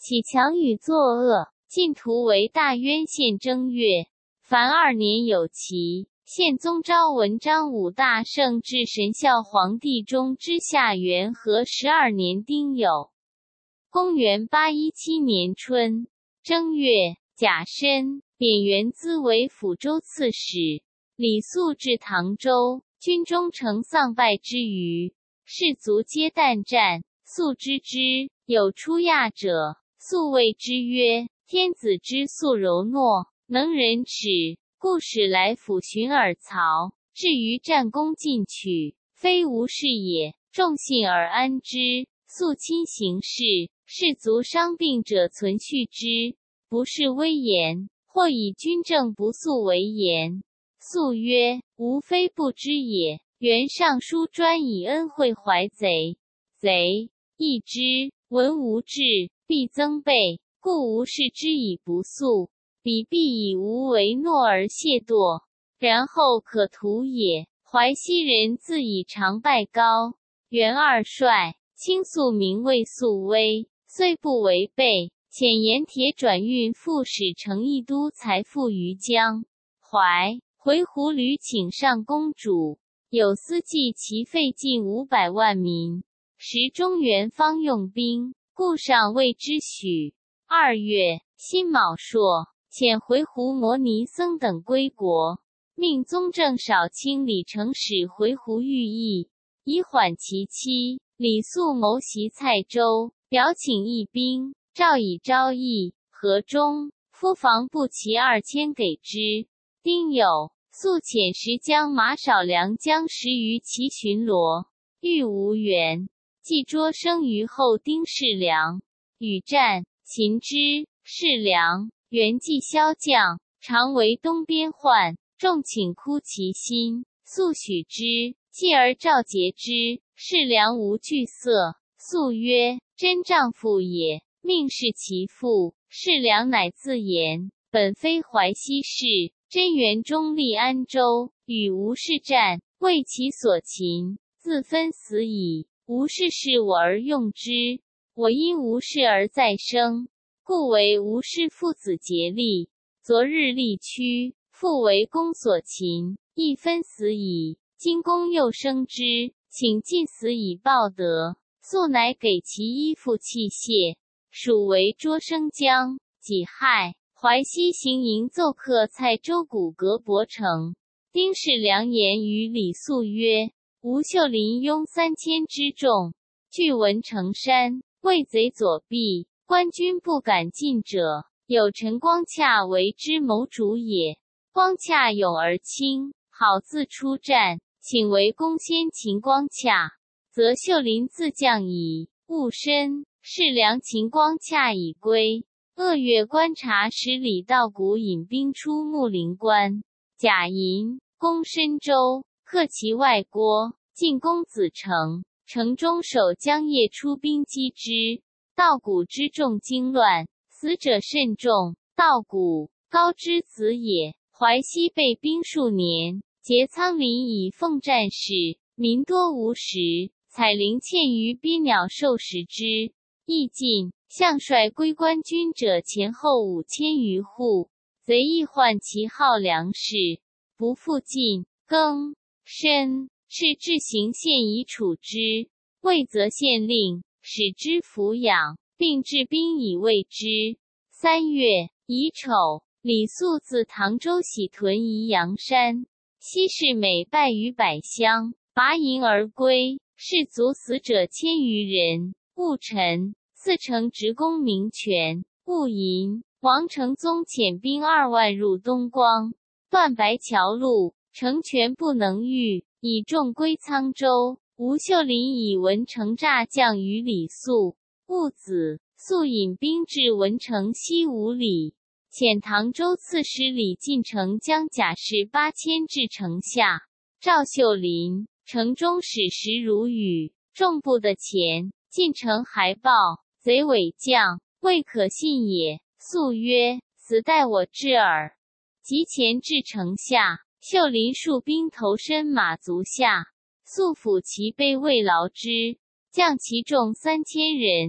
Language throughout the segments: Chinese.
起强与作恶，晋图为大渊县正月，凡2年有期。宪宗昭文章武大圣至神孝皇帝中之下元和12年丁酉，公元817年春正月甲申，贬元资为抚州刺史。李肃至唐州，军中呈丧败之余，士卒皆旦战。肃知之，有出亚者，肃谓之曰：天子之肃柔懦，能忍耻，故使来抚寻尔曹。至于战功进取，非无事也，众信而安之。肃亲行事，士卒伤病者存续之，不是威严，或以军政不肃为言。肃曰：吾非不知也。原尚书专以恩惠怀贼，贼义之，闻无志，必增倍，故吾视之以不肃。彼必以无为懦而懈惰，然后可图也。淮西人自以常拜高，元二帅，轻肃名谓肃威，虽不违背，遣盐铁转运副使成义都财富于江淮。回鹘屡请上公主，有司计其费近500万民。时中原方用兵，故上谓之许。2月，辛卯朔，遣回鹘摩尼僧等归国，命宗正少卿李成使回鹘寓役，以缓其期。李肃谋袭蔡州，表请义兵，诏以昭义、河中、夫防部骑2000给之。丁酉，肃遣石将马少良将10余骑巡逻，遇无援，即捉生于后丁士良，与战，擒之。士良原计骁将，常为东边患，众请哭其心，肃许之。继而召节之，士良无惧色。肃曰：真丈夫也，命是其父。士良乃自言：本非淮西事，真元中立安州，与吴氏战，为其所擒，自分死矣。吴氏是我而用之，我因吴氏而再生，故为吴氏父子竭力。昨日力屈，复为公所擒，亦分死矣。今公又生之，请尽死以报德。肃乃给其衣服器械，属为捉生将。己亥，淮西行营奏克蔡州谷革伯城。丁士良言于李肃曰：吴秀林拥3000之众，据文城山，为贼左臂，官军不敢进者，有陈光洽为之谋主也。光洽勇而轻，好自出战，请为公先擒光洽，则秀林自降矣。戊申，士良擒光洽已归。2月，观察使李道古引兵出木陵关。甲寅，攻深州，克其外郭，进攻子城。城中守将夜出兵击之，道古之众惊乱，死者甚众。道古，高之子也。淮西被兵数年，结仓廪以奉战士，民多无食，采灵芡于鳖鸟兽食之。亦晋，相率归官军者前后5000余户，贼亦患其号粮食，不复进。庚申，是至行县以处之，未则县令，使之抚养，并置兵以卫之。3月乙丑，李肃自唐州喜屯宜阳山，西市每败于百乡，拔营而归，士卒死者1000余人。戊辰，四城职攻明泉。戊寅，王承宗遣兵2万入东光，断白桥路，城全不能御，以众归沧州。吴秀林以文城诈降于李肃。戊子，肃引兵至文城西5里，遣唐州刺史李进城将甲士8000至城下。赵秀林，城中矢石如雨，众不得前。进城还报，贼伪将，未可信也。肃曰：此待我至耳。即前至城下，秀林戍兵投身马足下，肃抚其背慰劳之，降其众3000人。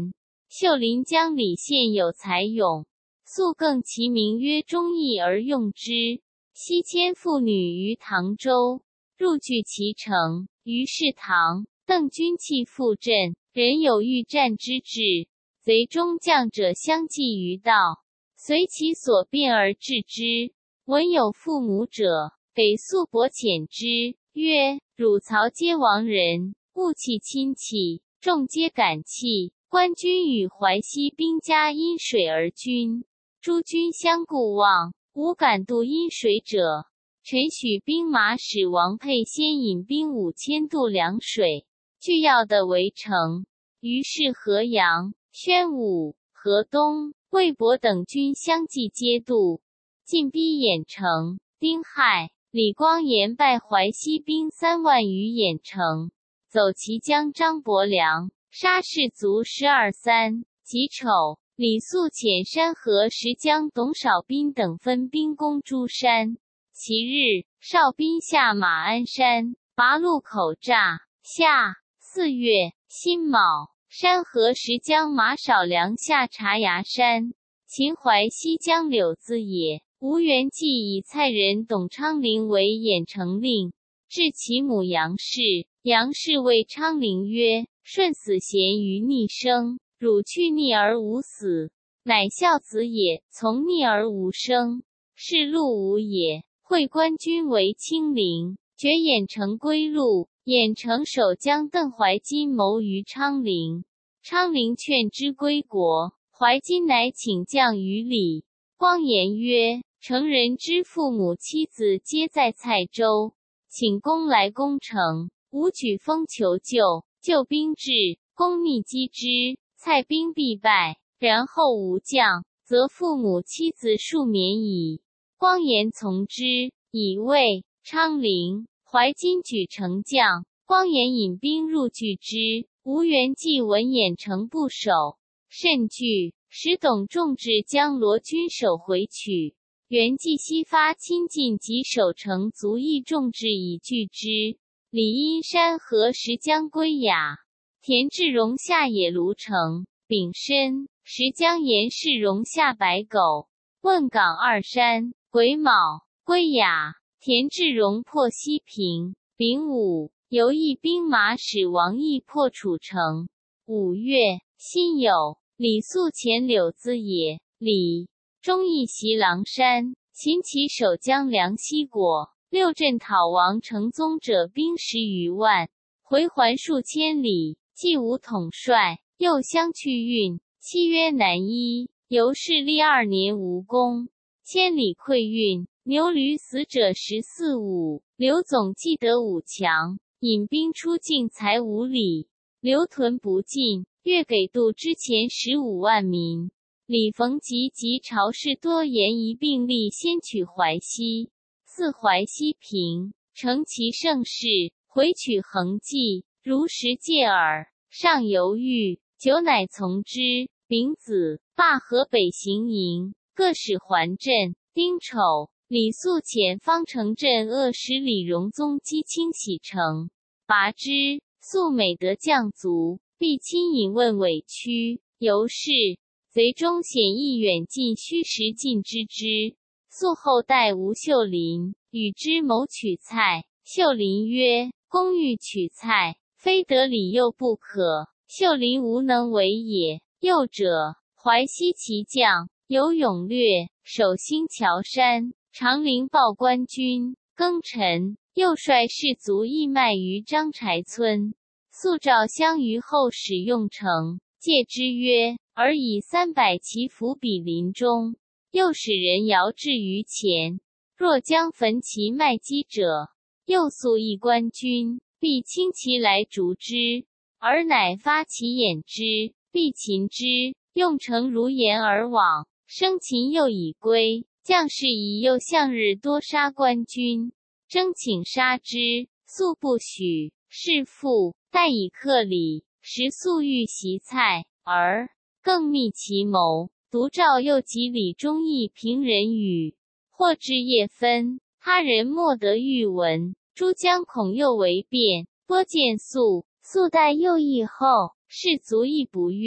秀临江里现有才勇，素更其名曰忠义而用之。西迁妇女于唐州，入据其城。于是唐、邓军弃赴镇，人有欲战之志，贼中将者相继于道，随其所变而治之。闻有父母者，给素帛遣之，曰：汝曹皆亡人，勿弃亲戚。众皆感泣。官军与淮西兵家因水而均，诸军相顾望，无敢渡因水者。陈许兵马使王沛先引兵5000渡凉水，据要的围城。于是河阳、宣武、河东、魏博等军相继皆渡，进逼兖城。丁亥，李光炎败淮西兵3万于兖城，走齐将张伯良，杀士卒12三。己丑，李肃遣山河石将董少斌等分兵攻诸山。其日，少斌下马鞍山，拔路口栅。夏4月辛卯，山河石将马少良下察崖山。秦淮西将柳子也，吴元济以蔡人董昌龄为兖城令，至其母杨氏。杨氏谓昌龄曰：舜死贤于逆生，汝去逆而无死，乃孝子也；从逆而无生，是陆无也。会官军为清陵，决兖城归陆。兖城守将邓怀金谋于昌龄，昌龄劝之归国。怀金乃请降于李。光言曰：城人之父母妻子皆在蔡州，请公来攻城。吾举风求救，救兵至，攻密击之，蔡兵必败。然后无将，则父母妻子数免矣。光言从之，以谓昌龄。怀金举城将，光言引兵入据之。吴元济闻兖城不守，甚惧，使董仲志将罗军守回取。元济西发亲近及守城，卒亦仲志以拒之。李因山河石将归雅，田志荣下野卢城。丙申，石将严氏荣下白狗。汶港2山。癸卯，归雅，田志荣破西平。丙午，游弋兵马使王毅破楚城。5月辛酉，李肃遣柳子也、李忠义袭狼山。秦其守将梁西果。六镇讨王承宗者兵10余万，回还数千里，既无统帅，又相去运，期曰难依。由是历2年无功。千里溃运，牛驴死者14、5。刘总既得5强，引兵出境才5里，留屯不进，越给渡之前15万民。李逢吉及朝士多言一并立，先取淮西。自淮西平，成其盛世，回取恒济，如实戒耳。上犹豫，久乃从之。丙子，罢河北行营，各使还镇。丁丑，李肃遣方城镇恶使李荣宗击清洗城，拔之。肃每得将卒，必亲引问委屈。由是，贼中显意远近，虚实尽知之。肃后代吴秀林，与之谋取蔡。秀林曰：公欲取蔡，非得理诱不可。秀林无能为也。又者，淮西骑将有勇略，守新桥山，长陵报官军。庚辰，又率士卒义卖于张柴村。肃召相于后使用城，戒之曰：尔以300骑伏比林中。又使人遥至于前，若将焚其卖机者，又速一官军，必轻其来逐之，而乃发其掩之，必擒之，用城如言而往。生擒又已归，将士以右向日多杀官军，征请杀之，肃不许。是复，待以克礼，时肃欲袭蔡，而更密其谋。独召又及李忠义平人语，或至夜分，他人莫得欲闻。诸将恐又为变，拨见肃，肃待又议后，士卒亦不悦。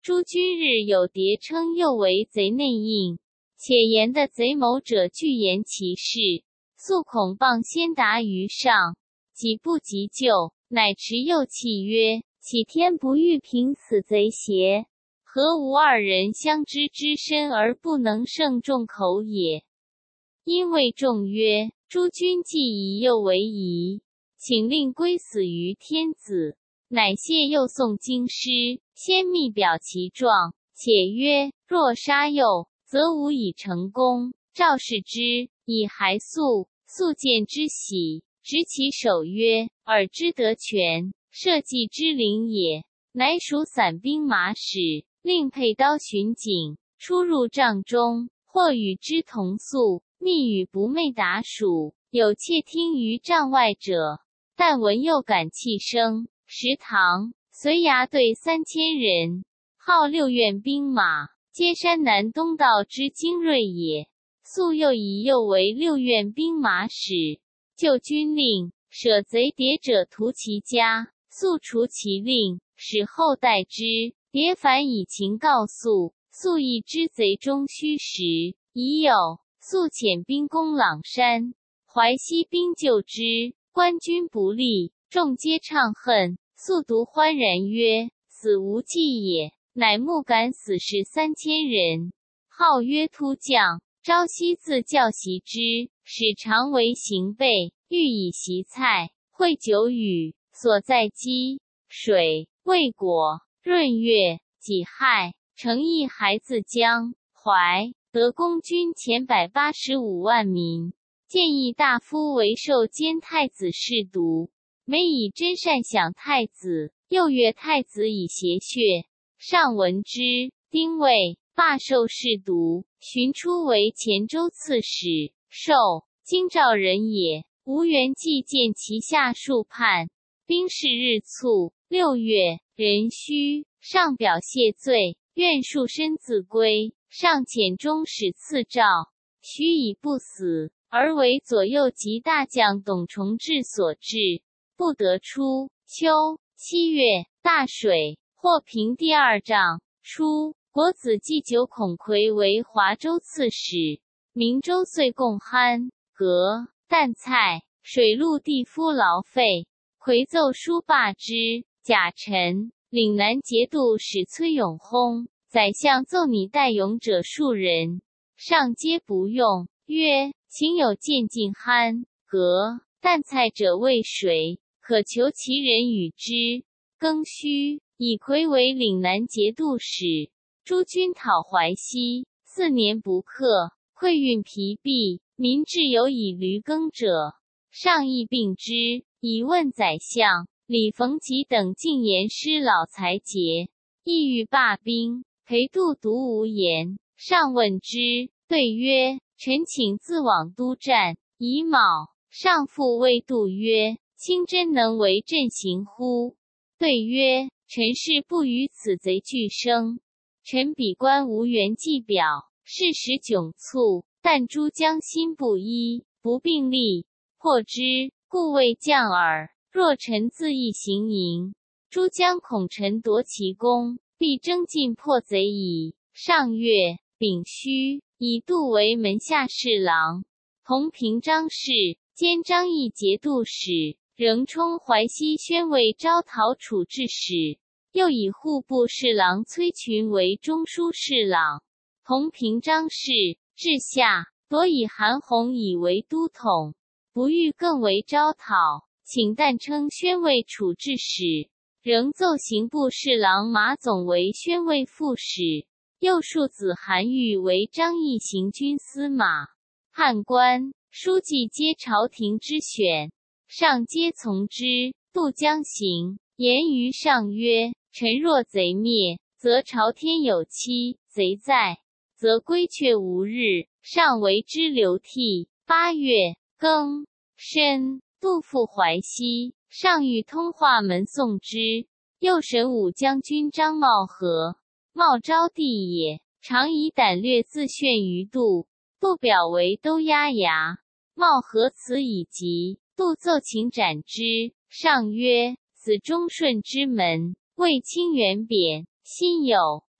诸君日有谍称，又为贼内应，且言的贼谋者具言其事，素恐谤先达于上，己不急救，乃持右契曰：岂天不欲平此贼邪？何无二人相知之深而不能胜众口也？因谓众曰：诸君既以右为宜，请令归死于天子。乃谢右送京师，先密表其状，且曰：若杀右，则无以成功。赵氏之，以还粟，素见之喜，执其手曰：尔之得权，社稷之灵也。乃属散兵马使，令佩刀巡警，出入帐中，或与之同宿，密语不寐达属。有窃听于帐外者，但闻右感气声。时唐隋牙队3000人，号6院兵马，皆山南东道之精锐也。素又以右为6院兵马使，就军令，舍贼谍者屠其家，速除其令，使后代之。谍反以情告诉，素亦知贼中虚实。已有素遣兵攻朗山，淮西兵救之，官军不利，众皆怅恨。素独欢然曰：死无忌也。乃募敢死士3000人，号曰突将。朝夕自教习之，使常为行备，欲以习菜，会酒语，所在鸡、水、未果、闰月、己亥，诚意还自江、淮，得公军前185万民。建议大夫为授兼太子侍读，每以真善享太子，又阅太子以邪谑。上闻之，丁未，罢授侍读，寻出为黔州刺史。授京兆人也。吴元济见其下数叛，兵事日促。6月，壬戌，上表谢罪，愿束身自归。上遣中使赐诏，许以不死，而为左右及大将董崇志所制，不得出。秋7月，大水，或平第2丈。初，国子祭酒孔逵为华州刺史，明州遂贡酣、革、淡菜、水陆地夫劳费。逵奏书罢之。甲辰，岭南节度使崔永薨，宰相奏拟代勇者数人，上皆不用，曰：请有见尽酣、革、淡菜者为谁？可求其人与之。庚戌，以逵为岭南节度使。诸军讨淮西，4年不克，溃运疲弊，民至有以驴耕者。上议并之，以问宰相。李逢吉等进言师老才节，意欲罢兵，裴度独无言。上问之，对曰：臣请自往都战。乙卯，上复谓度曰：卿真能为朕行乎？对曰：臣是不与此贼俱生。臣比观无元济表，事实窘促，但诸将心不一，不并力，破之，故未降耳。若臣自意行营，诸将恐臣夺其功，必争进破贼矣。上月，丙戌，以度为门下侍郎，同平章事，兼张议节度使，仍充淮西宣慰招讨处置使。又以户部侍郎崔群为中书侍郎，同平章事。至下，夺以韩弘以为都统，不欲更为招讨，请但称宣慰处置使，仍奏刑部侍郎马总为宣慰副使，右庶子韩愈为张议行军司马。汉官、书记皆朝廷之选，上皆从之。度将行，言于上曰：臣若贼灭，则朝天有期；贼在，则归阙无日。上为之流涕。8月，庚申，度赴淮西，上欲通化门送之。右神武将军张茂和，茂昭弟也，常以胆略自炫于度。度表为都押牙，茂和辞以疾，度奏请斩之。上曰：此忠顺之门，为清源贬，心有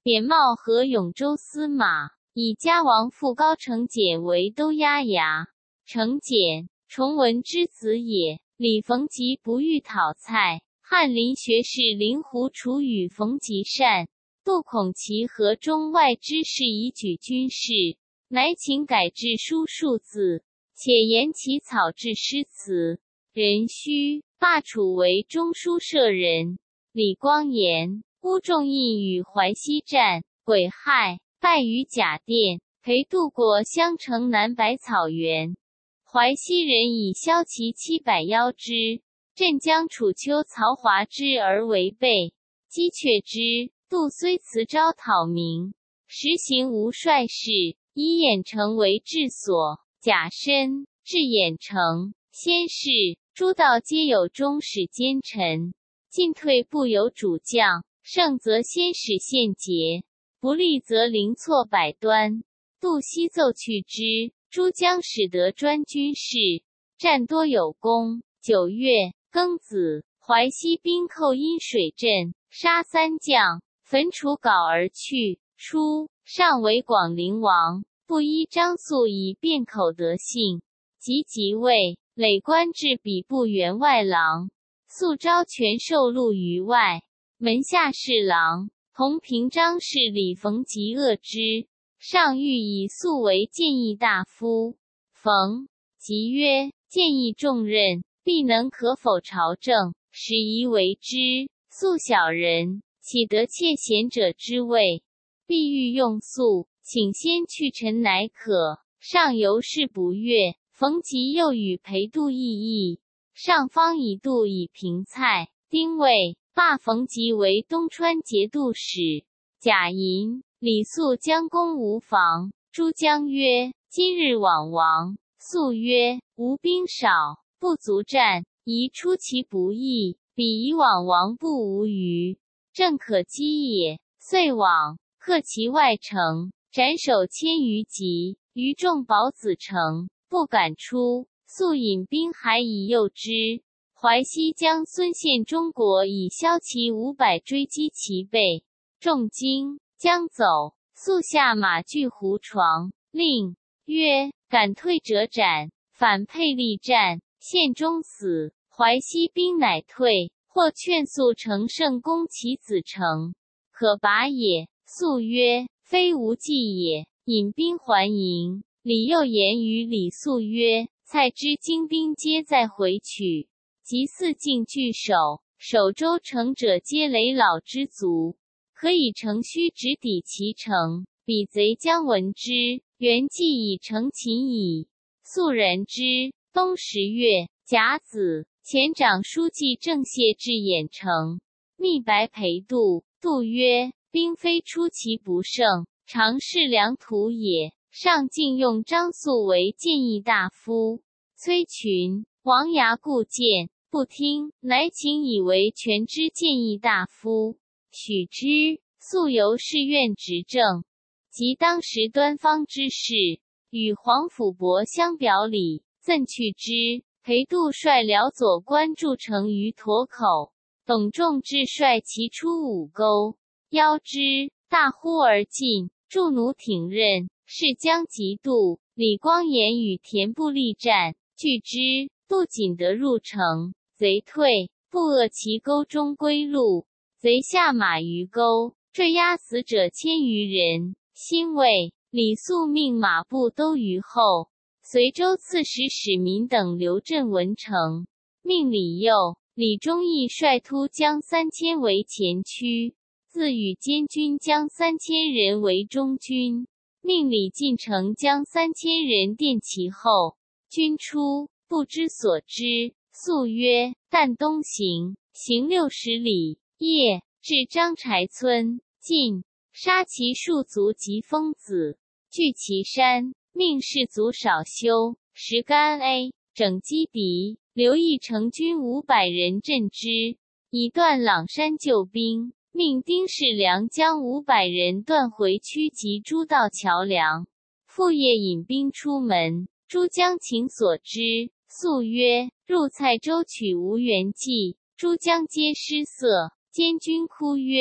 贬茂和永州司马，以嘉王父高承简为都押牙。承简，崇文之子也。李逢吉不欲讨蔡，翰林学士林狐楚与逢吉善，杜孔齐和中外之事以举军事，乃请改制书数字，且言其草制诗词。壬戌，罢楚为中书舍人。李光炎、乌仲义与淮西战，癸亥，败于甲店，陪渡过襄城南百草原。淮西人以骁骑700邀之，镇将楚丘曹华之而违背，击却之。杜虽辞招讨民，实行无帅事，以兖城为治所。甲申，至兖城，先是诸道皆有中使奸臣，进退不由主将，胜则先使献捷，不利则凌错百端。杜西奏去之，诸将使得专军事，战多有功。9月，庚子，淮西兵寇阴水镇，杀3将，焚楚稿而去。初，上为广陵王，不依张肃以便口得姓，即位，累官至比部员外郎，肃招权受禄于外，门下侍郎。同平章事李逢吉恶之，上欲以肃为谏议大夫。逢吉曰：谏议重任，必能可否朝政，使宜为之。肃小人，岂得窃贤者之位？必欲用肃，请先去臣乃可。上由是不悦。逢吉又与裴度议议，上方以度以平蔡。丁未，罢逢吉为东川节度使。甲寅，李肃将攻吴房，诸将曰：今日往王。肃曰：吴兵少，不足战，宜出其不意，彼以往王不无虞，正可击也。遂往，克其外城，斩首1000余级，余众保子城，不敢出。肃引兵还以诱之。淮西将孙献中国以骁骑500追击其背，众惊，将走。肃下马据胡床，令曰：敢退者斩。反沛力战，献中死，淮西兵乃退。或劝肃乘胜攻其子城，可拔也。肃曰：非无计也。引兵还营。李又言于李肃曰：蔡之精兵皆在回取，及四境据守，守州城者皆累老之卒，可以乘虚直抵其城。彼贼将闻之，原计已成擒矣。肃然之。冬10月，甲子，前长书记郑燮至兖城，密白裴度。度曰：兵非出其不胜，常是良图也。上竟用张肃为谏议大夫。崔群、王牙固谏，不听，乃请以为权之谏议大夫，许之。肃由是愿执政。及当时端方之事，与皇甫伯相表里，赠去之。裴度率辽左官筑城于沱口，董仲志率其出五沟，邀之，大呼而进，助弩挺刃，是将急渡。李光炎与田部力战，拒之，度仅得入城，贼退，不扼其沟中归路。贼下马于沟，坠压死者1000余人。辛未，李肃命马步都虞后，随州刺史史民等留镇文城。命李佑、李忠义率突将3000为前驱，自与监军将3000人为中军。命李进城将3000人殿其后。军出，不知所之。肃曰：旦东行，行60里，夜至张柴村，进，杀其戍卒及疯子，据其山，命士卒少修，食干 A， 整击敌。刘义成军500人镇之，以断朗山救兵。命丁士良将500人断回驱及诸道桥梁。复夜引兵出门，诸将请所之。肃曰：入蔡州取吴元济，诸将皆失色。监军哭曰：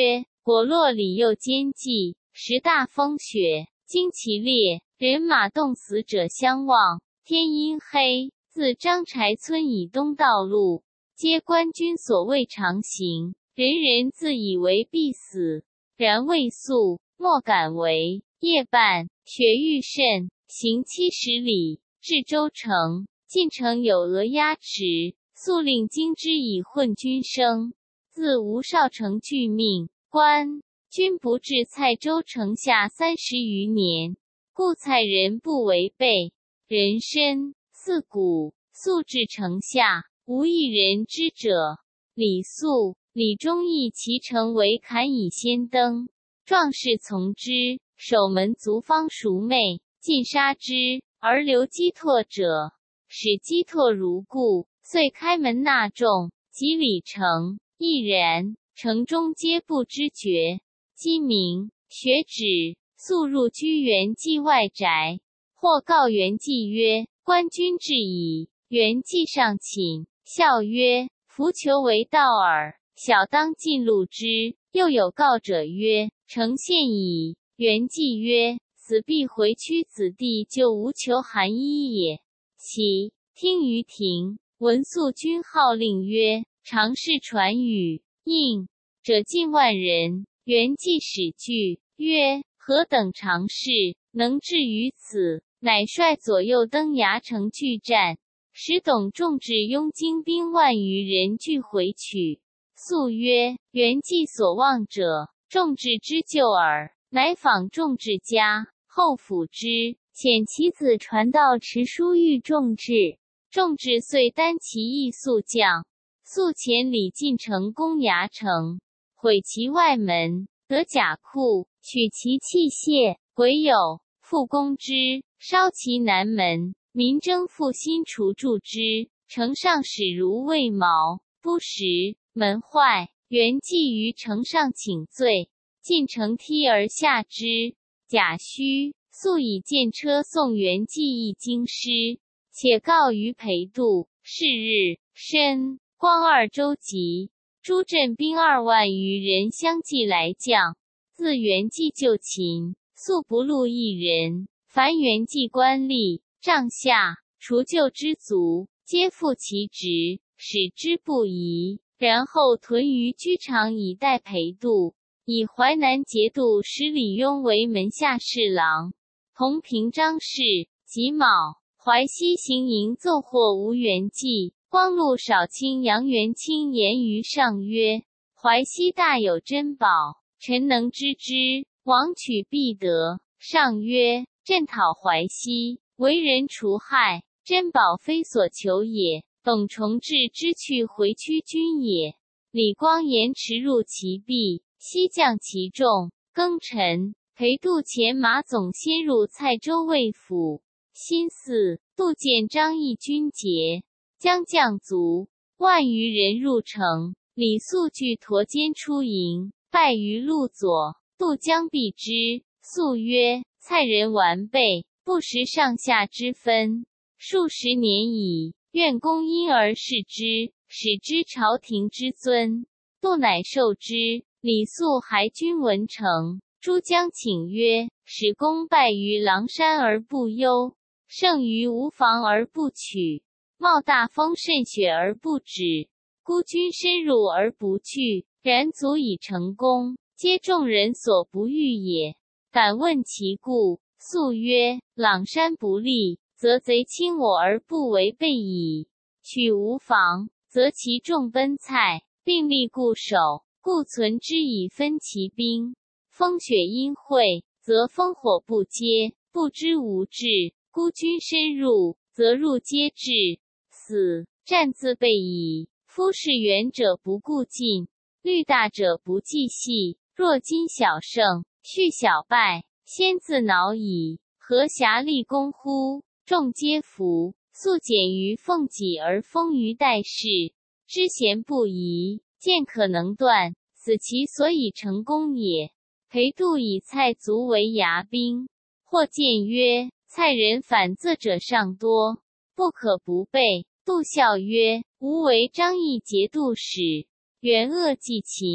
果洛里右肩骑，时大风雪，旌旗裂，人马冻死者相望。天阴黑，自张柴村以东道路，皆官军所谓常行，人人自以为必死，然未速，莫敢为。夜半，雪愈甚，行70里，至州城。进城有额押持，速令京之以混军声。自吴少成具命，官军不至蔡州城下30余年，故蔡人不违背。人参、四谷，速至城下，无一人知者。李肃、李忠义其城为坎以先登，壮士从之，守门卒方熟昧，尽杀之，而留击拓者，使击拓如故，遂开门纳众，及李城，亦然，城中皆不知觉。鸡鸣，学止，速入居元济外宅，或告元济曰：官军至矣。元济上寝，笑曰：夫求为道耳，小当进路之。又有告者曰：城陷矣。元济曰：此必回屈子弟，就无求寒衣也。其听于庭，闻肃军号令曰：常侍传语，应者近万人。元济始惧，曰：何等常侍，能至于此？乃率左右登崖城拒战，使董仲智拥精兵万余人俱回取。肃曰：元济所望者，仲智之救耳。乃访仲智家，后抚之，遣其子传道持书谕仲智。仲智遂单其义肃将。肃遣李进城攻崖城，毁其外门，得甲库，取其器械，癸酉，复攻之，烧其南门。民争复新除筑之，城上始如未毛。不时，门坏，元济于城上请罪，进城踢而下之。甲戌，肃以剑车送元济一京师，且告于裴度。是日，申，光2州集，诸镇兵2万余人相继来将。自元济就秦，肃不录一人。凡元济官吏、帐下、除旧之族，皆复其职，使之不疑。然后屯于居场以待裴度，以淮南节度使李邕为门下侍郎，同平章事。己卯，淮西行营奏获吴元济。光禄少卿杨元清言于上曰：淮西大有珍宝，臣能知之，王取必得。上曰：朕讨淮西，为人除害，珍宝非所求也。董重智之去回屈军也。李光延驰入其壁，西降其众。庚辰，裴度遣马总先入蔡州卫府。辛巳，度见张义军节，将将卒万余人入城。李肃据驼肩出营，败于路左。度将避之。肃曰：蔡人顽背，不识上下之分，数十年矣。愿公因而事之，使之朝廷之尊。度乃受之。李肃还军文成，诸将请曰：使公败于狼山而不忧，胜于吴房而不取，冒大风甚雪而不止，孤军深入而不惧，然足以成功，皆众人所不欲也。敢问其故？肃曰：狼山不利，则贼侵我而不违背矣。取吴房，则其众奔蔡，并立固守，故存之以分其兵。风雪阴晦，则烽火不接，不知无志。孤军深入，则入皆至，死。战自备矣。夫事远者不顾近，虑大者不计细。若今小胜，续小败，先自恼矣。何暇立功乎？众皆服。肃简于奉己而丰于待事，知贤不疑，见可能断，此其所以成功也。裴度以蔡族为牙兵，或见曰：蔡人反仄者尚多，不可不备。度笑曰：吾为张义节度使，元恶继秦，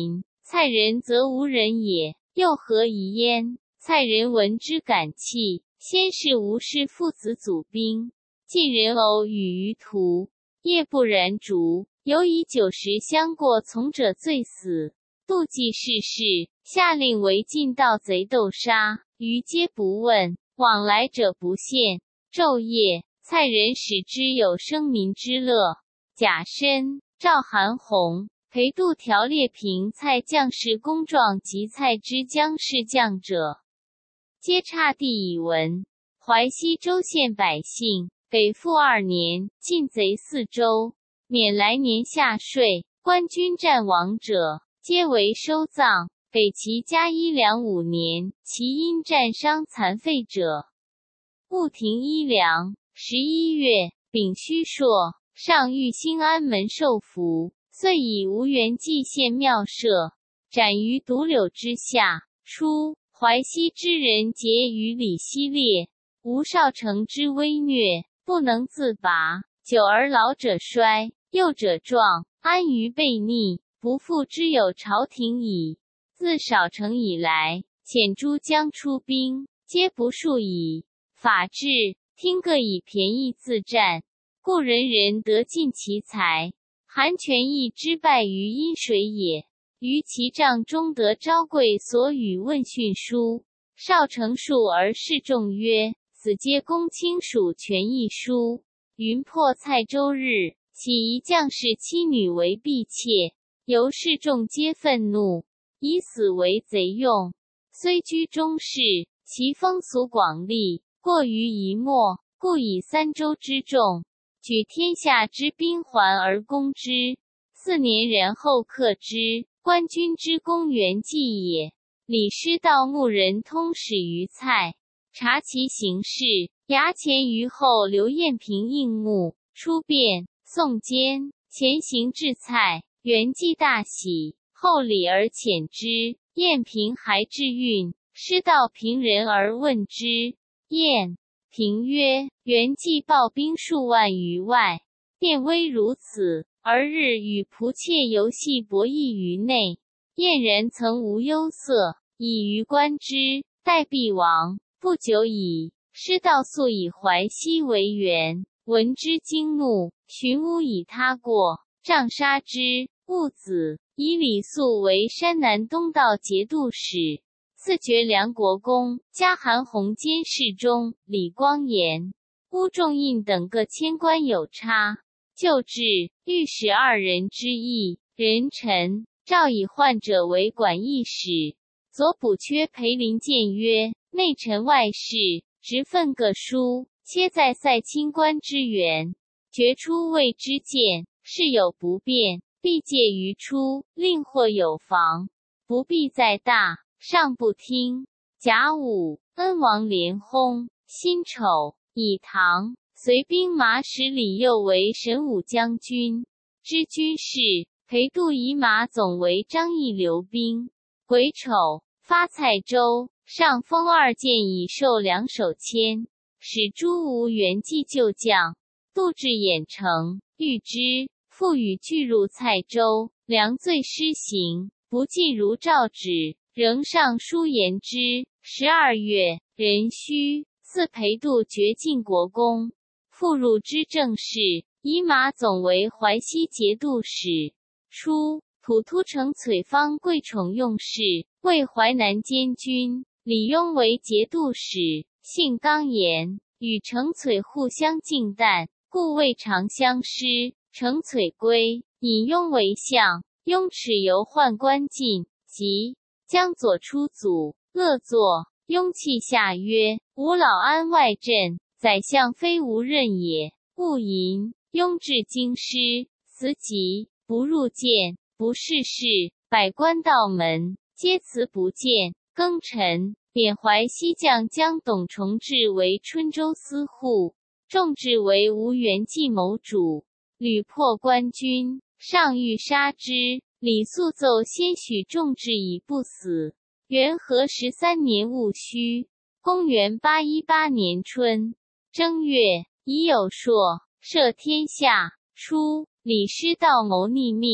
蔡人则无人也，又何疑焉？蔡人闻之感泣。先是吴氏父子祖兵，晋人偶语于途，夜不燃烛，犹以90相过从者罪死。妒忌世事，下令为晋盗贼斗杀，余皆不问，往来者不限。昼夜，蔡人使之有生民之乐。甲申，赵韩弘、裴度条列平蔡将士功状及蔡之将士将者，皆差地以闻。淮西州县百姓，北复2年，晋贼4州，免来年夏税。官军战亡者，皆为收葬。给其加衣粮5年，其因战伤残废者，勿停衣粮。11月，丙戌朔，上谕兴安门受服，遂以吴元济献庙舍，斩于独柳之下。初，淮西之人结于李希烈，吴少成之威虐，不能自拔，久而老者衰，幼者壮，安于悖逆，不复之有朝廷矣。自少成以来，遣诸将出兵，皆不数矣。法治，听各以便宜自战，故人人得尽其才。韩全义之败于阴水也，于其帐中得昭贵所与问讯书，少成数而示众曰：此皆公卿属权益书。云破蔡州日，起一将士妻女为婢妾，由示众皆愤怒，以死为贼用。虽居中士，其风俗广利，过于一末，故以3州之众，举天下之兵还而攻之。4年，然后克之。官军之功元济也。李师道牧人通使于蔡，察其行事，衙前于后刘彦平应募，出辩，宋监，前行至蔡，元济大喜，后礼而遣之。彦平还至运，师道平人而问之。彦平曰：元济暴兵数万余外，便威如此，而日与仆妾游戏博弈于内，晏然曾无忧色，以余观之，待必亡。不久矣，师道素以淮西为援，闻之惊怒，寻诬以他过，杖杀之。戊子，以李肃为山南东道节度使，赐爵梁国公，加韩弘监侍中。李光炎、乌仲印等各迁官有差。旧制，御史2人之役，人臣诏以患者为管议使。左补阙裴林谏曰：内臣外事，直分各书，切在塞清官之源，决出谓之见，事有不便，必介于出，令或有妨，不必再大，尚不听。甲午，恩王连薨。辛丑，以唐随兵马使李佑为神武将军，知军事。裴度以马总为张翼留兵。癸丑，发蔡州，上封2荐以授2手签，使诸吴元济旧将。度至兖城，遇之，复与俱入蔡州。梁罪施行，不尽如诏旨，仍上书言之。12月，壬戌，赐裴度爵晋国公，复入之政事，以马总为淮西节度使。初，吐突城璀方贵宠用事，为淮南监军。李邕为节度使，性刚严，与程璀互相忌惮，故未常相师。程璀归，引邕为相，邕耻由宦官进，即将左出祖，恶作。邕泣下曰：吾老安外镇，宰相非吾任也，勿淫。邕至京师，辞疾，不入见，不视事，百官道门，皆辞不见。庚辰，贬淮西将将董崇志为春州司户，仲志为吴元济谋主，屡破官军，上欲杀之。李肃奏先许仲志以不死。元和13年戊戌，公元818年春正月，乙酉朔，赦天下。初，李师道谋逆命，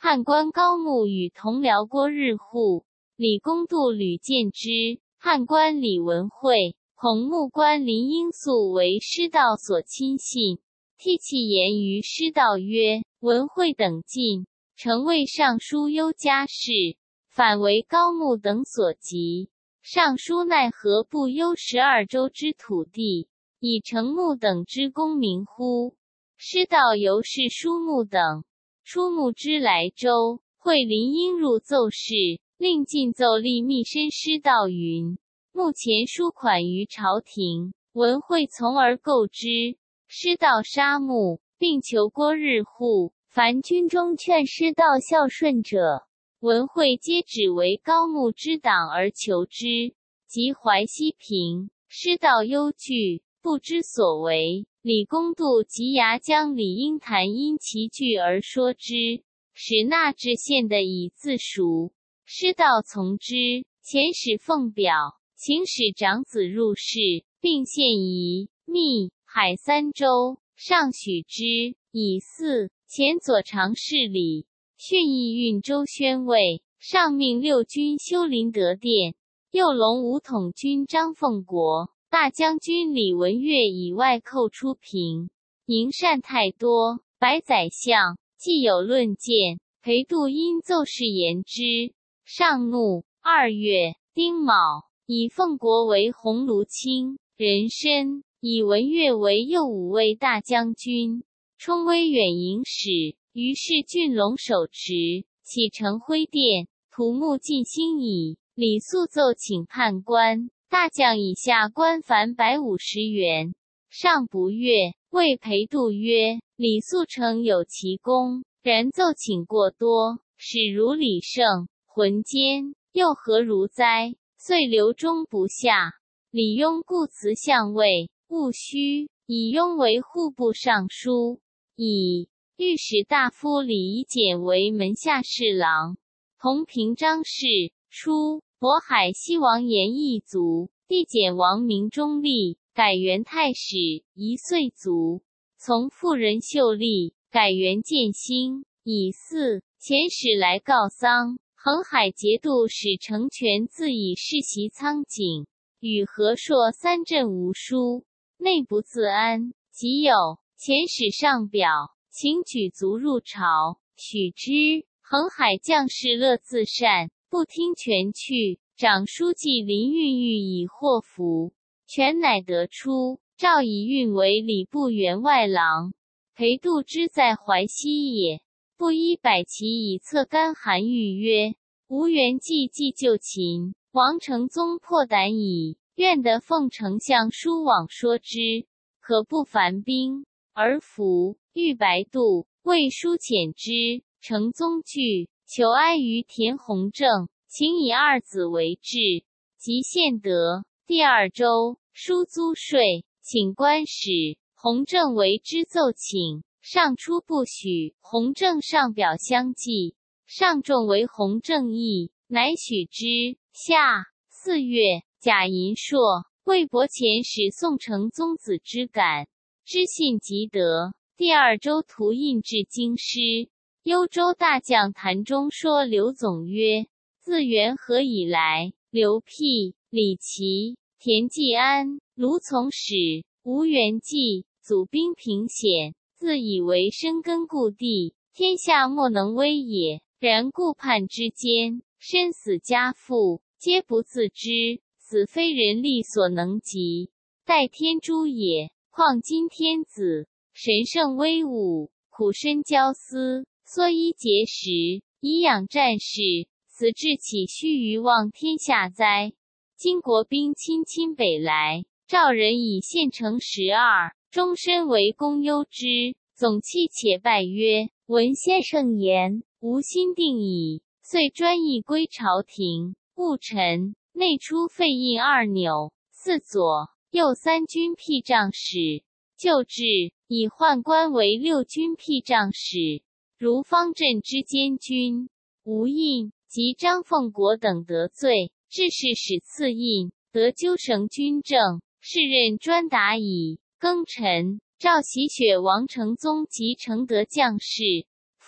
汉官高穆与同僚郭日户、李公度吕建之、汉官李文惠、孔目官林应素为师道所亲信，涕泣言于师道曰：文惠等进，诚为尚书忧家事，反为高穆等所及。尚书奈何不忧12州之土地，以成穆等之功名乎？师道由是书穆等，出穆之莱州，会林应入奏事，令进奏立密申师道云：目前书款于朝廷，文惠从而购之。师道杀穆，并求郭日户，凡军中劝师道孝顺者，文惠皆指为高穆之党而求之。及淮西平，师道忧惧，不知所为。李公度及牙将李应谈因其惧而说之，使纳至县的以自赎。师道从之，遣使奉表，请使长子入仕，并献夷、密、海3州，上许之，以4。前左常侍李训议运州宣慰，上命6军修麟德殿。右龙武统军张凤国、大将军李文岳以外寇出平，营善太多，百宰相既有论谏，裴度因奏事言之，上怒。2月，丁卯，以凤国为鸿胪卿人参，以文岳为右武卫大将军，充威远营使，于是郡龙手持，启程挥电，图募尽兴矣。李肃奏请判官，大将以下官凡150元，上不悦，谓裴度曰：李肃诚有其功，然奏请过多，使如李胜浑奸，又何如哉？遂留中不下。李邕故辞相位，戊戌，以邕为户部尚书，以御史大夫李夷简为门下侍郎，同平章事。初，渤海西王延义卒，帝简王明中立，改元太史，一岁卒。从妇人秀丽，改元建兴，以4。遣使来告丧，横海节度使成权自以世袭苍井，与和硕3镇无书，内不自安。即有遣使上表，请举族入朝，许之。横海将士乐自善，不听权去。长书记林运欲以祸福，权乃得出，诏以运为礼部员外郎。裴度之在淮西也，不依百骑以策干韩愈曰：吴元济既就秦，王承宗破胆矣，愿得奉丞相书往说之，可不烦兵。而服欲白度，谓书遣之，承宗惧，求哀于田弘正，请以2子为质，即献得。第2州，书租税，请官使，弘正为之奏请，上出不许，弘正上表相继，上重为弘正议，乃许之。夏4月，贾银硕、魏博遣使宋承宗子之感，知信即得。第2州图印至京师。幽州大将谭中说刘总曰：自元和以来，刘辟、李琦、田季安、卢从史、吴元济、祖兵平险，自以为深根故地，天下莫能威也。然顾叛之间，身死家父，皆不自知，死非人力所能及，待天诛也。况今天子神圣威武，苦身骄私，缩衣节食，以养战士，此志岂须臾望天下哉？今国兵侵北来，赵人以县城12，终身为公忧之。总契且拜曰：闻先生言，吾心定矣。遂专议归朝廷。戊辰，内出废印2纽，4左、右3军辟帐使。旧制，以宦官为6军辟帐使，如方阵之监军。吴印及张凤国等得罪，致仕使赐印，得纠绳军政，是任专达矣。庚辰，赵喜雪王承宗及承德将士，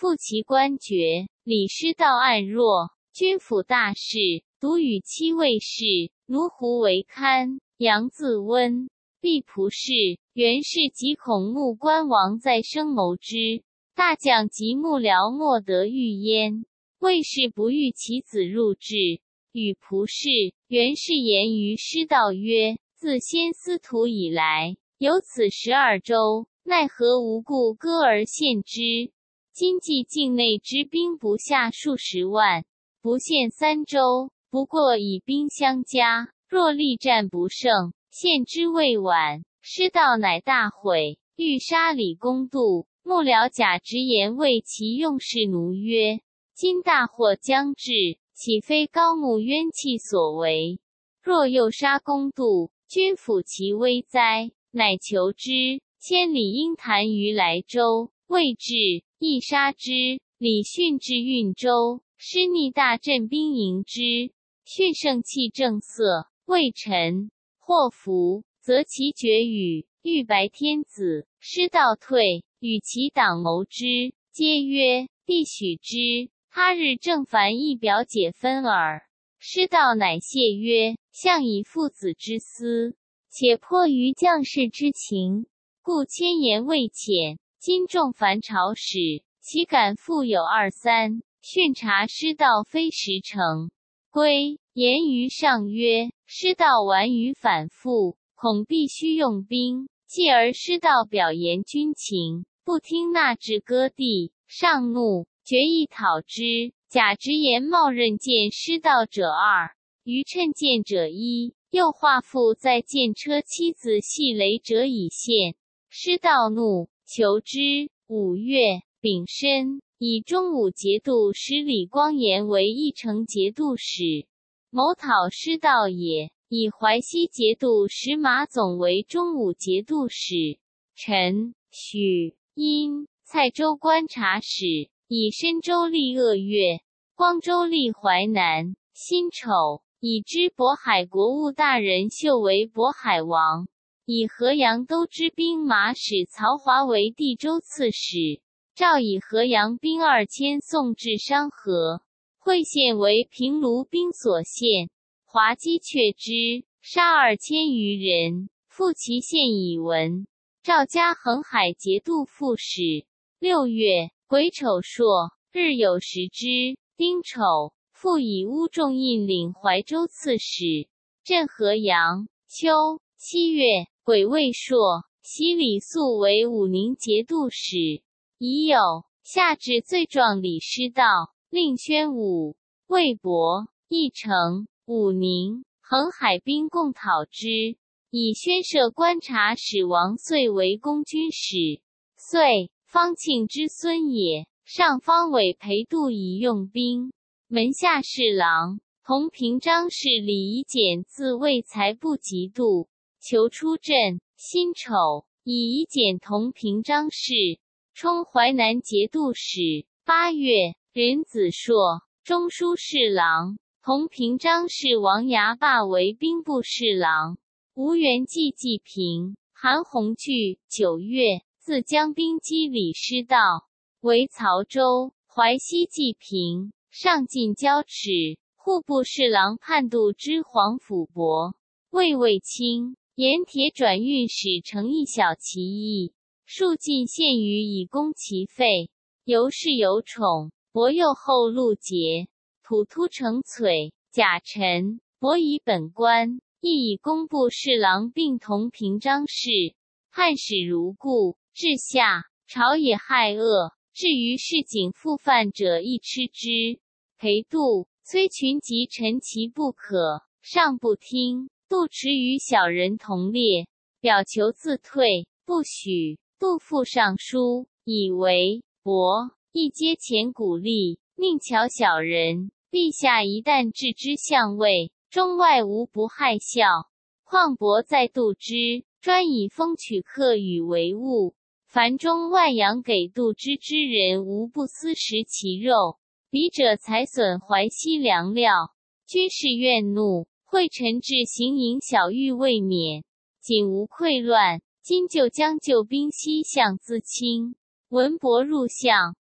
复其官爵，李师道暗弱，军府大事，独与妻卫士，奴胡为堪。杨自温，毕仆氏，袁氏即恐穆官王再生谋之，大将及幕僚莫得御焉。卫士不欲其子入质，与仆氏、袁氏言于师道曰：自先司徒以来，有此12州，奈何无故割而献之？今冀境内之兵不下数十万，不献3州，不过以兵相加，若力战不胜，献之未晚。师道乃大悔，欲杀李公度。幕僚贾直言谓其用事奴曰：今大祸将至，岂非高木冤气所为？若又杀公度，君抚其危哉？乃求之，千里鹰潭于莱州，未至，亦杀之。李训至运州，师逆大镇兵迎之，训盛气正色，未臣或服，则其绝语，欲白天子。师道退，与其党谋之，皆曰：必许之。他日正凡一表解分耳。师道乃谢曰：相以父子之私，且迫于将士之情，故千言未遣。今众凡朝使，岂敢复有2、3？训察师道非实诚，归言于上曰：师道顽于反复，恐必须用兵。继而师道表言军情，不听纳至割地，上怒，决意讨之。贾直言冒刃见师道者2，余趁见者1，又画附在剑车妻子系雷者以献。师道怒，求之。5月，丙申，以中武节度使李光炎为义城节度使，谋讨师道也。以淮西节度使马总为中武节度使。陈、许、殷、蔡州观察使，以深州立鄂越，光州立淮南。辛丑，以知渤海国务大人秀为渤海王。以河阳都知兵马使曹华为地州刺史。诏以河阳兵2000送至商河，会县为平卢兵所陷，华击却之，杀2000余人，复其县以闻。诏加恒海节度副使。6月，癸丑朔，日有食之。丁丑，复以乌仲印领怀州刺史，镇河阳。秋7月，癸未朔，袭李肃为武宁节度使。已有下至罪状李师道，令宣武、魏博、义城、武宁、恒海兵共讨之。以宣赦观察使王遂为公军使。遂，方庆之孙也。上方委裴度以用兵。门下侍郎同平章事李夷简自谓才不及度，求出镇。辛丑，以夷简同平章事，充淮南节度使。8月，任子硕、中书侍郎同平章事王牙坝为兵部侍郎。吴元济济平。韩弘据。9月，自将兵击李师道，为曹州、淮西济平。上进交趾，户部侍郎判度之黄甫伯，魏卫清。沿铁转运使成一小其意，数进献于以供其费。由是有宠，伯幼后陆节，土突成璀。贾臣，伯以本官，亦以工部侍郎并同平章事。汉使如故，至下，朝野害恶。至于市井复犯者，亦吃之。裴度、崔群及陈其不可，上不听。度持与小人同列，表求自退，不许。度复上书，以为伯亦皆前鼓励，宁巧小人。陛下一旦置之相位，中外无不害笑。况伯在度之，专以风取客与为物。凡中外养给度之人，无不私食其肉。彼者才损淮西粮料，军士怨怒。惠臣至行营小狱未免，仅无溃乱。今就将救兵西向淄青。闻伯入相，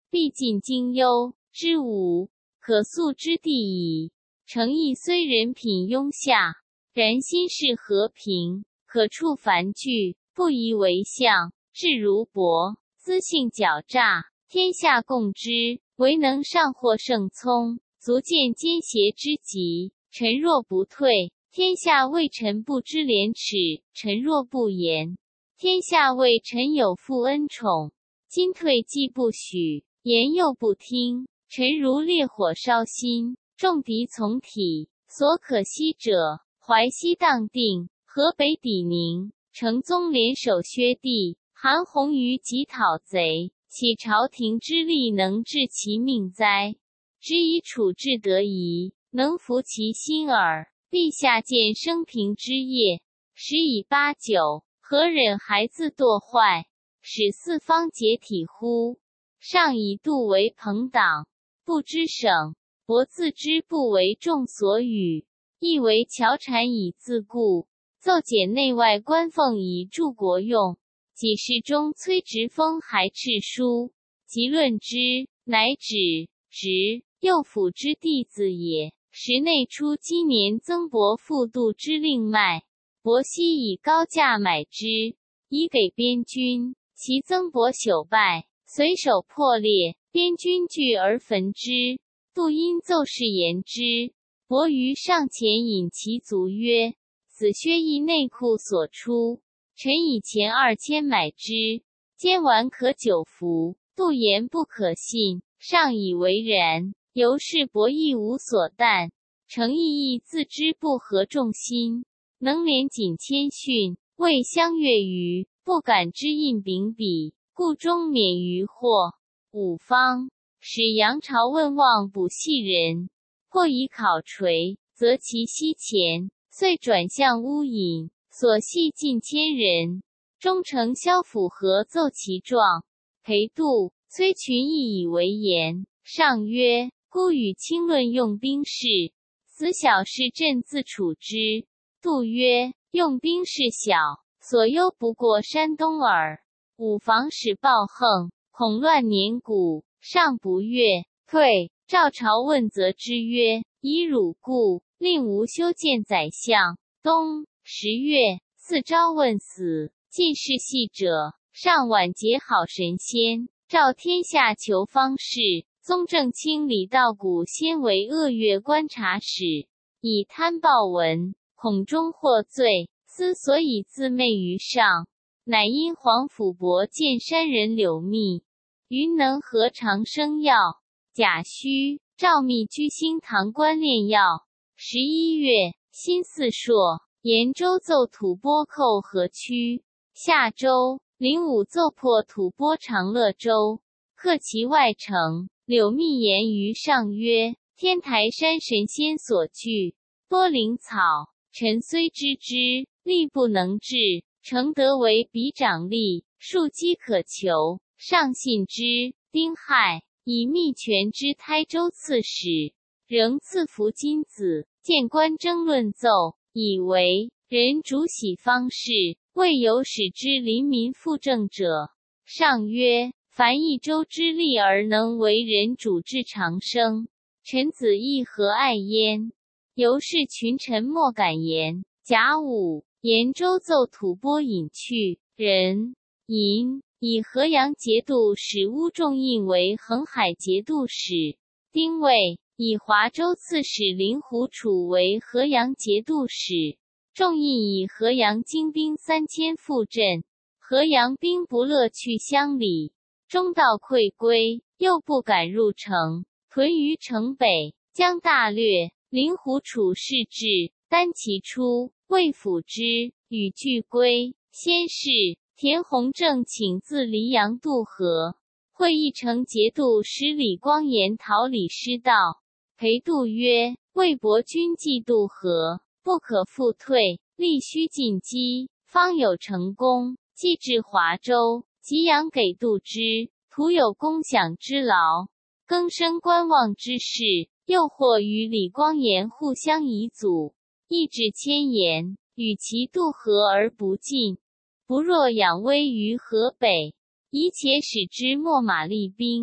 必尽经忧之无可诉之地矣。诚意虽人品庸下，然心事和平，可处凡具，不宜为相。至如伯，资性狡诈，天下共之，唯能上获圣聪，足见奸邪之极。臣若不退，天下为臣不知廉耻；臣若不言，天下为臣有负恩宠。今退既不许，言又不听，臣如烈火烧心，众敌从体，所可惜者，淮西荡定，河北抵宁，成宗联手薛地，韩弘于己讨贼，岂朝廷之力能治其命哉？只以处置得宜，能服其心耳。陛下见生平之业，时以八九，何忍还自堕坏，使四方解体乎？上以度为朋党，不知省；伯自知不为众所与，亦为侨产以自固。奏减内外官俸以助国用。己事中崔直封还敕书，即论之，乃指直右辅之弟子也。时内出今年曾伯复度之令卖，伯悉以高价买之，以给边军。其曾伯朽败，随手破裂，边军惧而焚之。杜因奏事言之，伯于上前引其卒曰：“此薛邑内库所出，臣以前2000买之，监完可久服。杜言不可信，上以为然。由是伯亦无所惮，诚意自知不合众心，能廉谨谦逊，未相悦于，不敢之印秉笔，故终免于祸。五方使杨朝问望补系人，或以考垂，则其西前，遂转向乌隐，所系近千人。忠诚萧府合奏其状，裴度、崔群亦以为言。上曰：孤与卿论用兵事，此小事朕自处之。杜曰：用兵事小，所忧不过山东耳。武防使暴横，恐乱年谷，上不悦，退。赵朝问责之曰：以汝故，令吾修建宰相。冬10月，赐昭问死。进士系者，上晚结好神仙，召天下求方士。宗正卿李道古先为鄂越观察使，以贪报闻，恐中获罪，思所以自媚于上。乃因皇甫伯见山人柳密，云能何尝生药。贾诩、赵密居兴唐官炼药。11月，辛巳朔，延州奏吐蕃寇河曲。夏州，灵武奏破吐蕃长乐州，克其外城。柳密言于上曰：天台山神仙所聚，多灵草，臣虽知之，力不能治。诚得为彼长吏，庶几可求。上信之。丁亥，以密权之台州刺史，仍赐服金子。谏官争论奏，以为人主喜方士，未有使之临民复政者。上曰：凡一州之力而能为人主治长生，臣子亦何爱焉？由是群臣莫敢言。甲午，延州奏吐蕃隐去，人尹以河阳节度使乌仲印为恒海节度使。丁未，以华州刺史令狐楚为河阳节度使。仲印以河阳精兵3000赴镇，河阳兵不乐去乡里，中道溃归，又不敢入城，屯于城北，将大略。令狐楚视至，单骑出，未辅之，与俱归。先是，田弘正请自黎阳渡河，会议城节度使李光炎讨李师道。裴度曰：魏博军既渡河，不可复退，力须进击，方有成功。既至华州，即养给度之，徒有攻饷之劳，更生观望之事。又或与李光炎互相以阻，意志谦言，与其渡河而不进，不若养威于河北，以且使之秣马厉兵，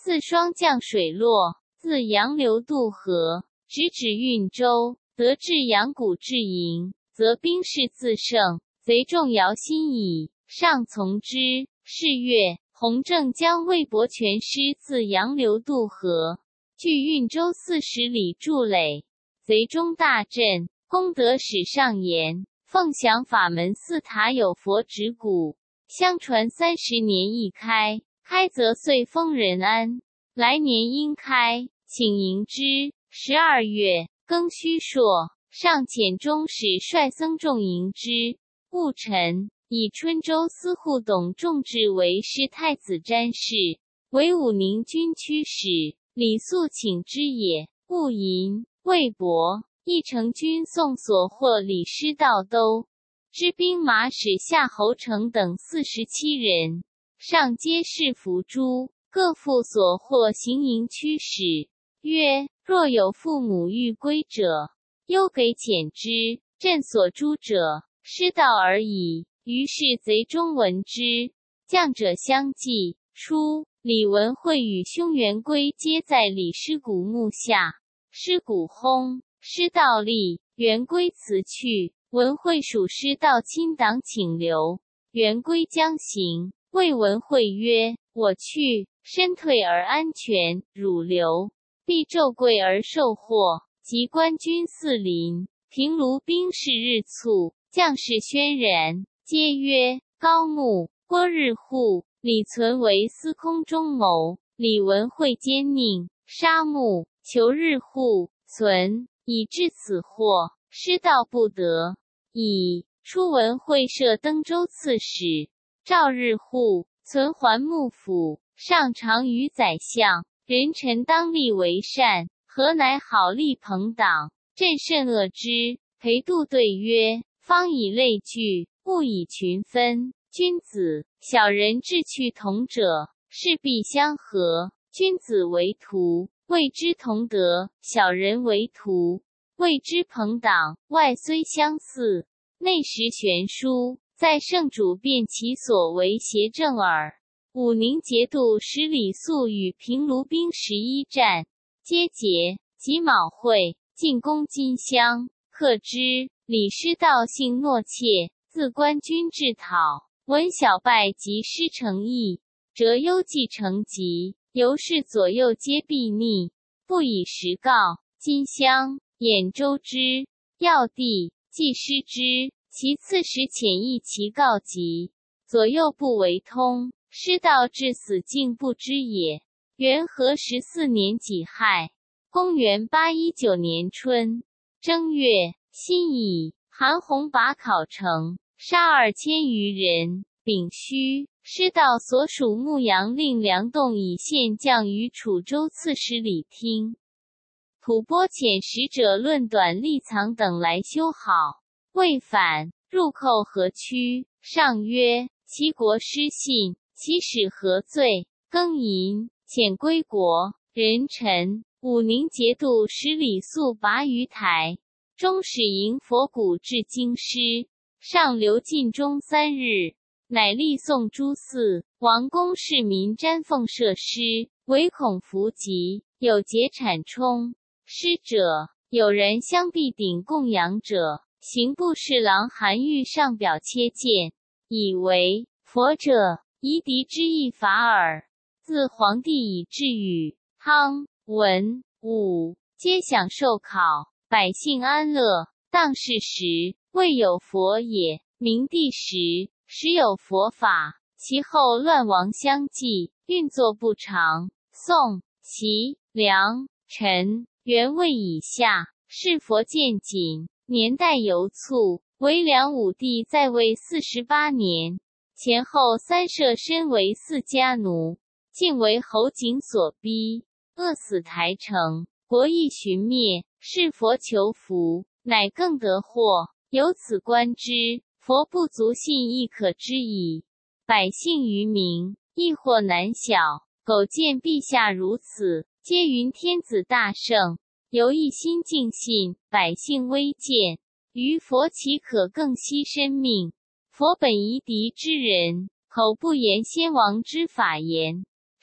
自霜降水落，自杨流渡河，直指运州，得至阳谷至营，则兵势自盛，贼众摇心矣。上从之。是月，洪正将魏博全师自杨流渡河，距运州40里筑垒，贼中大震。功德史上言，凤翔法门寺塔有佛指骨，相传30年一开，开则岁丰人安，来年应开，请迎之。12月，庚戌朔，上遣中使率僧众迎之。戊辰，以春州司户董仲志为师太子詹事，为武宁军驱使。李肃请之也。戊寅，魏博、义成军送所获李师道都之兵马使夏侯成等47人，上皆是伏诛，各负所获行营驱使，曰：若有父母欲归者，忧给遣之，朕所诛者，失道而已。于是贼中闻之，将者相继。初，李文惠与兄元归皆在李师古墓下，师古薨，师道立，元归辞去。文惠属师道亲党请留，元归将行，谓文惠曰：我去，身退而安全，汝留，必骤贵而受祸。及官军四邻，平卢兵士日促，将士轩然，皆曰：高木、郭日户、李存为司空中谋，李文惠奸佞，杀木、求日户、存，以致此祸。师道不得已。初，文惠设登州刺史，召日户、存还幕府，上常与宰相人臣当立为善，何乃好立朋党？朕甚恶之。裴度对曰：方以类聚，勿以群分。君子、小人志趣同者，势必相合。君子为徒，谓之同德；小人为徒，谓之朋党。外虽相似，内实悬殊，在圣主辨其所为邪正耳。武宁节度使李肃与平卢兵11战，皆捷。己卯会，进攻金乡，克之。李师道性懦怯，自官军至讨，闻小败及失诚意，折忧计成疾，由是左右皆避逆，不以实告。金乡、兖州之要地，既失之，其次时遣意其告急，左右不为通，师道至死竟不知也。元和14年己亥，公元819年春正月，辛乙，韩弘拔考城，杀2000余人。丙戌，师道所属牧羊令梁栋以县将于楚州刺史李听、吐蕃遣使者论短立藏等来修好，未返，入寇河曲。上曰：其国失信，其使何罪？庚寅，遣归国。壬辰，武宁节度使李肃拔于台，中使迎佛骨至京师，上留禁中3日，乃立送诸祀。王公市民瞻奉设施，唯恐伏疾，有劫产冲。师者，有人相必顶供养者，刑部侍郎韩愈上表切谏，以为佛者，夷狄之一法耳。自皇帝以至禹、汤、文、武，皆享受考，百姓安乐。当世时，未有佛也。明帝时有佛法，其后乱亡相继，运作不常。宋、齐、梁、陈、元魏以下，是佛渐紧，年代犹促。为梁武帝在位48年，前后3舍身为4家奴，竟为侯景所逼，饿死台城，国亦寻灭。是佛求福，乃更得祸。由此观之，佛不足信亦可知矣。百姓愚民，亦或难晓。苟见陛下如此，皆云天子大圣，犹一心敬信，百姓微贱，于佛岂可更惜生命？佛本夷狄之人，口不言先王之法言，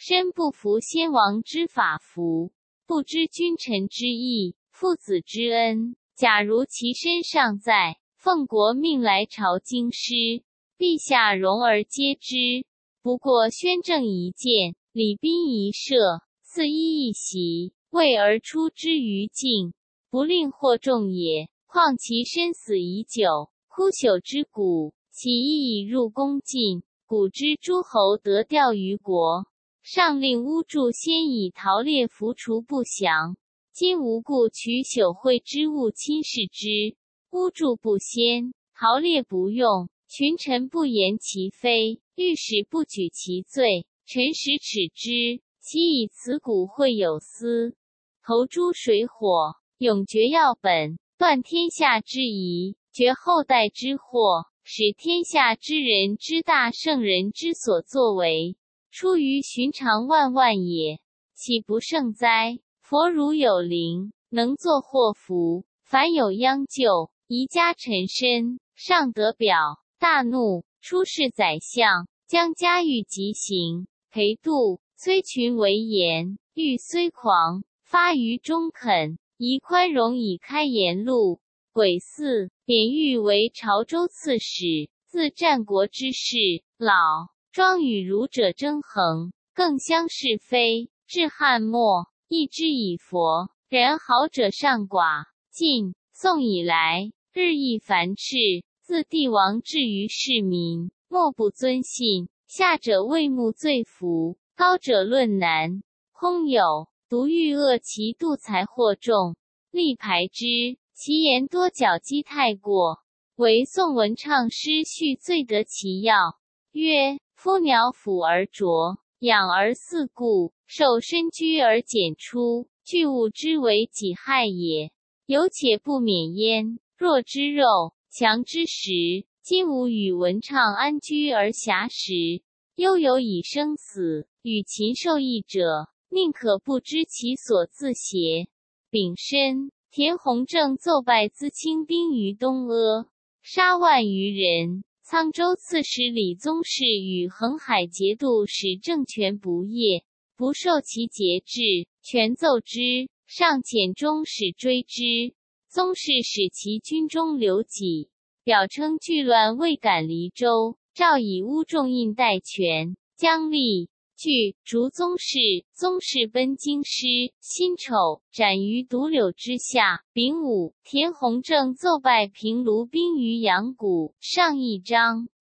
身不服先王之法服，不知君臣之义，父子之恩。假如其身尚在，奉国命来朝京师，陛下容而接之。不过宣政一谏，礼宾一设，赐衣一袭，为而出之于境，不令惑众也。况其身死已久，枯朽之骨，其意已入宫禁，古之诸侯得调于国，上令巫祝先以陶猎服除不祥，今无故取朽秽之物侵蚀之，巫祝不先，陶猎不用，群臣不言其非，御史不举其罪，臣实耻之。其以此骨会有司，投诸水火，永绝要本，断天下之疑，绝后代之祸，使天下之人知大圣人之所作为，出于寻常万万也，岂不胜哉？佛如有灵，能作祸福，凡有殃救，宜加臣身。上得表，大怒，出使宰相，将加狱极刑，裴度、崔群为言，欲虽狂，发于中肯，宜宽容以开言路。癸巳，贬狱为潮州刺史。自战国之事，老庄与儒者争衡，更相是非。至汉末，亦之以佛，然好者尚寡。晋、宋以来，日益繁炽，自帝王至于市民，莫不尊信，下者畏目罪服，高者论难。空有独欲恶其度财惑众，力排之，其言多矫讥太过。唯宋文畅诗序最得其要，曰：夫鸟俯而啄，养而饲故，受身居而俭出，具物之为己害也。有且不免焉。弱之肉，强之食，今吾与文畅安居而暇食，悠游以生死，与禽兽异者，宁可不知其所自邪？丙申，田弘正奏败资清兵于东阿，杀万余人。沧州刺史李宗室与横海节度使政权不业，不受其节制，权奏之，上遣中使追之。宗室使其军中留己，表称巨乱未敢离州，诏以乌重印代权。将立据逐宗室，宗室奔京师。辛丑，斩于独柳之下。丙午，田弘正奏败平卢兵于阳谷。上一章。